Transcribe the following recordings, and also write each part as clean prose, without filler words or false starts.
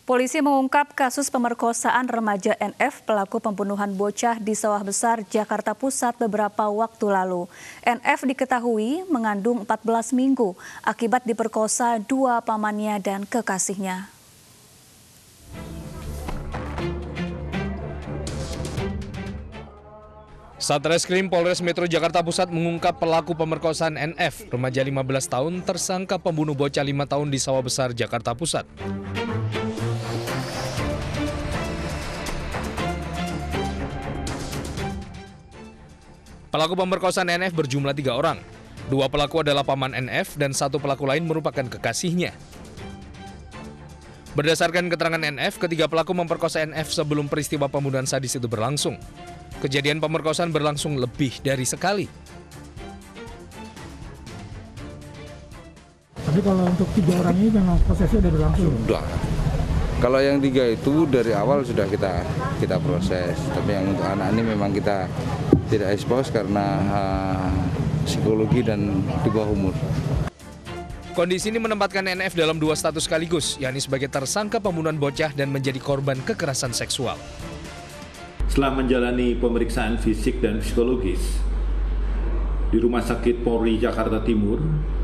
Polisi mengungkap kasus pemerkosaan remaja NF pelaku pembunuhan bocah di Sawah Besar, Jakarta Pusat beberapa waktu lalu. NF diketahui mengandung 14 minggu akibat diperkosa dua pamannya dan kekasihnya. Satreskrim Polres Metro Jakarta Pusat mengungkap pelaku pemerkosaan NF, remaja 15 tahun tersangka pembunuh bocah 5 tahun di Sawah Besar, Jakarta Pusat. Pelaku pemerkosaan NF berjumlah 3 orang. 2 pelaku adalah paman NF dan 1 pelaku lain merupakan kekasihnya. Berdasarkan keterangan NF, ketiga pelaku memperkosa NF sebelum peristiwa pembunuhan sadis itu berlangsung. Kejadian pemerkosaan berlangsung lebih dari sekali. Tapi kalau untuk 3 orang ini memang prosesnya sudah berlangsung? Sudah. Kalau yang 3 itu dari awal sudah kita proses. Tapi yang untuk anak ini memang kita tidak ekspos karena psikologi dan di bawah umur. Kondisi ini menempatkan NF dalam 2 status sekaligus, yakni sebagai tersangka pembunuhan bocah dan menjadi korban kekerasan seksual. Setelah menjalani pemeriksaan fisik dan psikologis di Rumah Sakit Polri Jakarta Timur,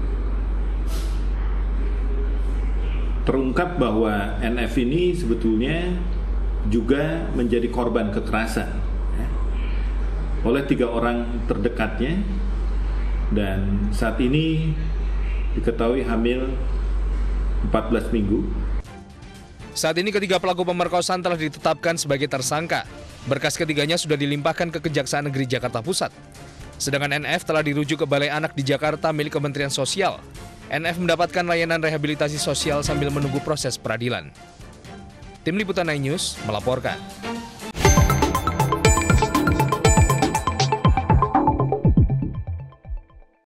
terungkap bahwa NF ini sebetulnya juga menjadi korban kekerasan oleh 3 orang terdekatnya, dan saat ini diketahui hamil 14 minggu. Saat ini ketiga pelaku pemerkosaan telah ditetapkan sebagai tersangka. Berkas ketiganya sudah dilimpahkan ke Kejaksaan Negeri Jakarta Pusat. Sedangkan NF telah dirujuk ke Balai Anak di Jakarta milik Kementerian Sosial. NF mendapatkan layanan rehabilitasi sosial sambil menunggu proses peradilan. Tim Liputan 9 News melaporkan.